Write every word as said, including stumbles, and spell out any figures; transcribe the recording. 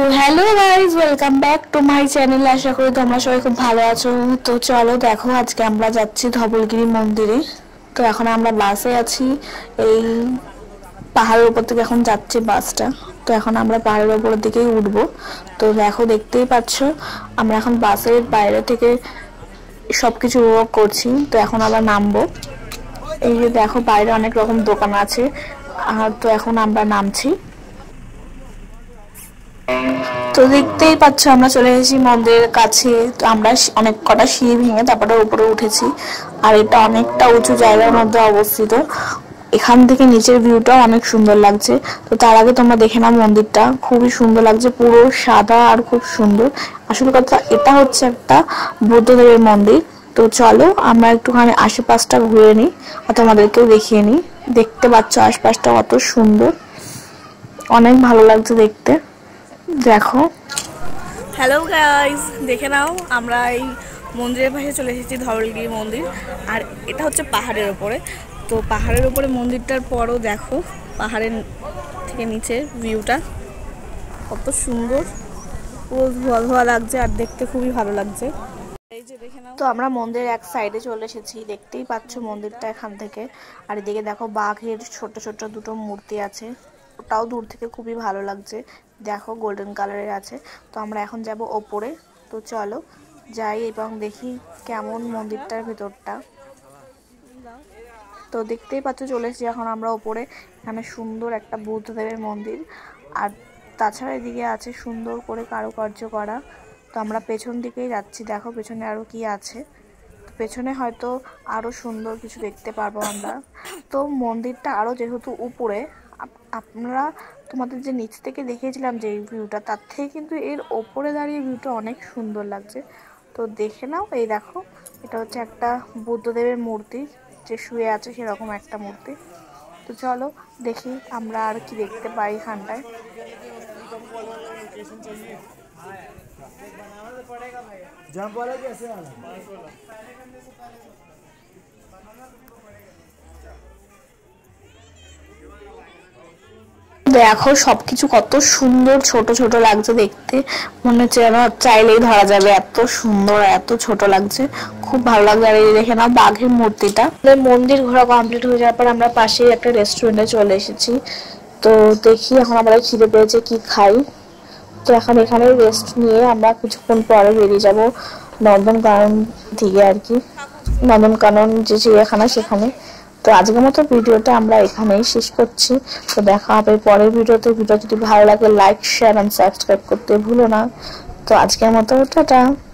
Hello guys welcome back to my channel. आशा करी তোমরা সবাই খুব ভালো আছো। তো চলো দেখো আজকে আমরা যাচ্ছি ধবলগিরি মন্দিরে। তো এখন আমরা বাসে আছি, এই পাহাড়ের উপর থেকে এখন যাচ্ছে বাসটা। তো এখন আমরা পাহাড়ের উপরের দিকেই উঠবো। তো দেখো দেখতেই পাচ্ছ আমরা এখন বাসের বাইরে থেকে সবকিছু উপভোগ করছি। তো এখন আবার নামবো। এই যে দেখো বাইরে অনেক রকম দোকান আছে। আর তো এখন আমরা নামছি। তো দেখতেই পাচ্ছ আমরা চলে এসেছি মন্দিরের কাছে। তো আমরা অনেক কটা সিঁড়ি ভেঙে তারপরে উপরে উঠেছি। আর এটা অনেকটা উঁচু জায়গার মধ্যে অবস্থিত। এখান থেকে নিচের ভিউটাও অনেক সুন্দর লাগছে। তো তার আগে তোমরা দেখে নাও মন্দিরটা খুবই সুন্দর লাগছে, পুরো সাদা আর খুব সুন্দর। আসল কথা এটা হচ্ছে একটা বুদ্ধদেবের মন্দির। তো চলো আমরা একটুখানি আশেপাশটা ঘুরে নিই আর তোমাদেরকেও দেখিয়ে নিই। দেখতে পাচ্ছ আশপাশটা কত সুন্দর, অনেক ভালো লাগছে দেখতে। দেখো হ্যালো গাইস, দেখে নাও আমরা এই মন্দিরের পাশে চলে এসেছি, ধবলগিরি মন্দির। আর এটা হচ্ছে পাহাড়ের ওপরে। তো পাহাড়ের ওপরে মন্দিরটার পরও দেখো পাহাড়ের থেকে নিচে ভিউটা কত সুন্দর, পুরো ধোয়া ধোয়া লাগছে আর দেখতে খুবই ভালো লাগছে। এই যে দেখে নাও। তো আমরা মন্দিরের এক সাইডে চলে এসেছি, দেখতেই পাচ্ছ মন্দিরটা এখান থেকে। আর এদিকে দেখো বাঘের ছোট ছোট দুটো মূর্তি আছে, ওটাও দূর থেকে খুবই ভালো লাগছে। দেখো গোল্ডেন কালারের আছে। তো আমরা এখন যাব ওপরে। তো চলো যাই এবং দেখি কেমন মন্দিরটার ভেতরটা। তো দেখতেই পাচ্ছ চলে এসেছি এখন আমরা ওপরে। এখানে সুন্দর একটা বুদ্ধদেবের মন্দির, আর তাছাড়া এদিকে আছে সুন্দর করে কারুকার্য করা। তো আমরা পেছন দিকেই যাচ্ছি, দেখো পেছনে আরো কি আছে। তো পেছনে হয়তো আরো সুন্দর কিছু দেখতে পারবো আমরা। তো মন্দিরটা আরো যেহেতু উপরে, আপনারা তোমাদের যে নিচ থেকে দেখিয়েছিলাম যে এই ভিউটা, তার থেকে কিন্তু এর ওপরে দাঁড়িয়ে ভিউটা অনেক সুন্দর লাগছে। তো দেখে নাও, এই দেখো এটা হচ্ছে একটা বুদ্ধদেবের মূর্তি, যে শুয়ে আছে সেরকম একটা মূর্তি। তো চলো দেখি আমরা আর কি দেখতে পাই এখানটায়। দেখো সবকিছু কত সুন্দর, ছোট ছোট লাগছে দেখতে, মনে হচ্ছে যেন চাইলেই ধরা যাবে, এত সুন্দর এত ছোট লাগছে, খুব ভালো লাগছে। আর এই দেখে নাও বাঘের মূর্তিটা। মন্দির ঘোরা কমপ্লিট হয়ে যাওয়ার পর আমরা পাশেই একটা রেস্টুরেন্টে চলে এসেছি। তো দেখি এখন আমাদের খিদে পেয়েছে, কি খাই। তো এখন এখানে রেস্ট নিয়ে আমরা কিছুক্ষণ পরে বেরিয়ে যাব নন্দনকানন দিকে আর কি, নন্দনকানন যে চিড়িয়াখানা সেখানে। তো আজকের মতো ভিডিওটা আমরা এখানেই শেষ করছি। তো দেখা হবে পরের ভিডিওতে। ভিডিও যদি ভালো লাগে লাইক শেয়ার এন্ড সাবস্ক্রাইব করতে ভুলো না। তো আজকের মতো টাটা।